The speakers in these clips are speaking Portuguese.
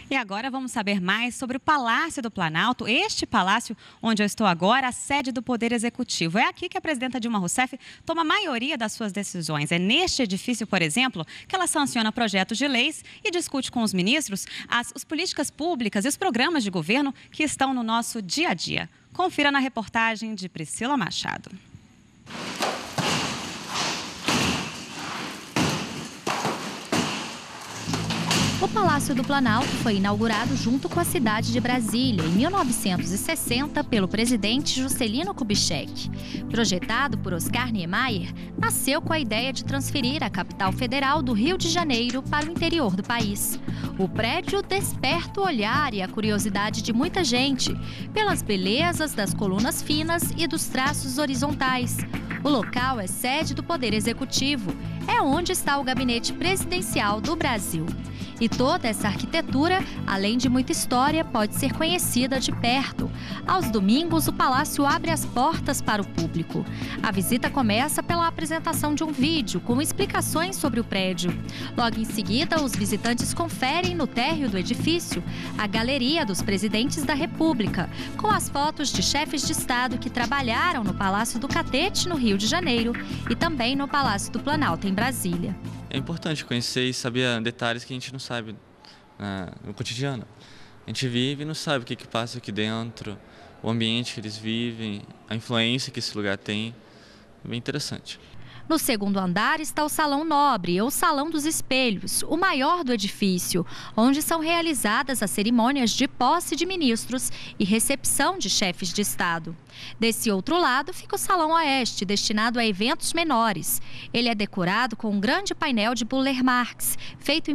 E agora vamos saber mais sobre o Palácio do Planalto. Este palácio onde eu estou agora, a sede do Poder Executivo. É aqui que a presidenta Dilma Rousseff toma a maioria das suas decisões. É neste edifício, por exemplo, que ela sanciona projetos de leis e discute com os ministros as políticas públicas e os programas de governo que estão no nosso dia a dia. Confira na reportagem de Priscila Machado. O Palácio do Planalto foi inaugurado junto com a cidade de Brasília, em 1960, pelo presidente Juscelino Kubitschek. Projetado por Oscar Niemeyer, nasceu com a ideia de transferir a capital federal do Rio de Janeiro para o interior do país. O prédio desperta o olhar e a curiosidade de muita gente, pelas belezas das colunas finas e dos traços horizontais. O local é sede do Poder Executivo, é onde está o gabinete presidencial do Brasil. E toda essa arquitetura, além de muita história, pode ser conhecida de perto. Aos domingos, o palácio abre as portas para o público. A visita começa pela apresentação de um vídeo com explicações sobre o prédio. Logo em seguida, os visitantes conferem no térreo do edifício a galeria dos presidentes da República, com as fotos de chefes de Estado que trabalharam no Palácio do Catete, no Rio de Janeiro, e também no Palácio do Planalto, em Brasília. É importante conhecer e saber detalhes que a gente não sabe no cotidiano. A gente vive e não sabe o que passa aqui dentro, o ambiente que eles vivem, a influência que esse lugar tem. É bem interessante. No segundo andar está o Salão Nobre, ou Salão dos Espelhos, o maior do edifício, onde são realizadas as cerimônias de posse de ministros e recepção de chefes de Estado. Desse outro lado fica o Salão Oeste, destinado a eventos menores. Ele é decorado com um grande painel de Burle Marx, feito em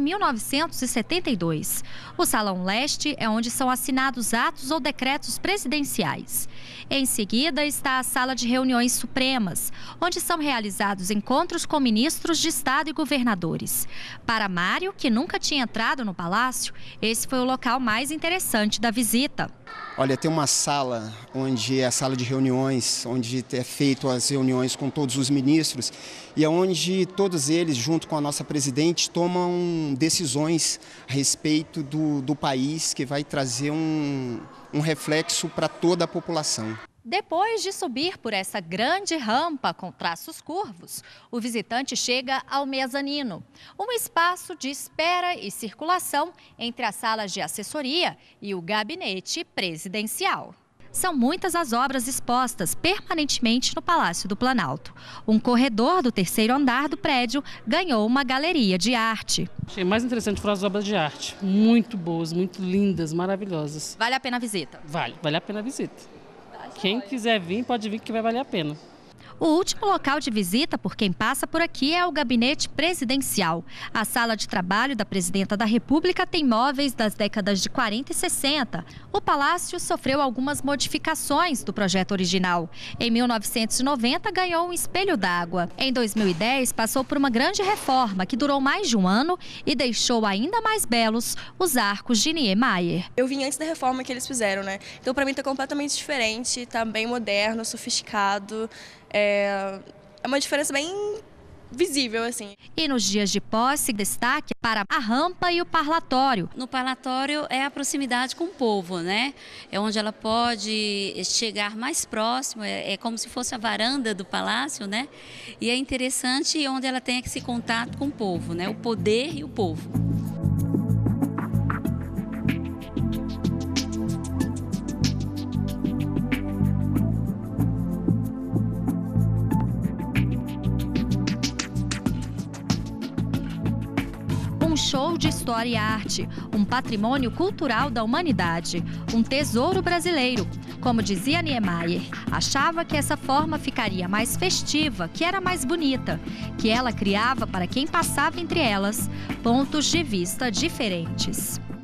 1972. O Salão Leste é onde são assinados atos ou decretos presidenciais. Em seguida está a Sala de Reuniões Supremas, onde são realizados encontros com ministros de Estado e governadores. Para Mário, que nunca tinha entrado no palácio, esse foi o local mais interessante da visita. Olha, tem uma sala onde é a sala de reuniões, onde é feito as reuniões com todos os ministros e é onde todos eles, junto com a nossa presidente, tomam decisões a respeito do país, que vai trazer um reflexo para toda a população. Depois de subir por essa grande rampa com traços curvos, o visitante chega ao mezanino, um espaço de espera e circulação entre as salas de assessoria e o gabinete presidencial. São muitas as obras expostas permanentemente no Palácio do Planalto. Um corredor do terceiro andar do prédio ganhou uma galeria de arte. Achei mais interessante foram as obras de arte, muito boas, muito lindas, maravilhosas. Vale a pena a visita? Vale a pena a visita. Quem quiser vir, pode vir que vai valer a pena. O último local de visita por quem passa por aqui é o gabinete presidencial. A sala de trabalho da presidenta da República tem móveis das décadas de 40 e 60. O palácio sofreu algumas modificações do projeto original. Em 1990, ganhou um espelho d'água. Em 2010, passou por uma grande reforma que durou mais de um ano e deixou ainda mais belos os arcos de Niemeyer. Eu vim antes da reforma que eles fizeram, né? Então, para mim, está completamente diferente, está bem moderno, sofisticado. É uma diferença bem visível, assim. E nos dias de posse, destaque para a rampa e o parlatório. No parlatório é a proximidade com o povo, né? É onde ela pode chegar mais próximo, é como se fosse a varanda do palácio, né? E é interessante onde ela tem esse contato com o povo, né? O poder e o povo. Um show de história e arte, um patrimônio cultural da humanidade, um tesouro brasileiro. Como dizia Niemeyer, achava que essa forma ficaria mais festiva, que era mais bonita, que ela criava para quem passava entre elas pontos de vista diferentes.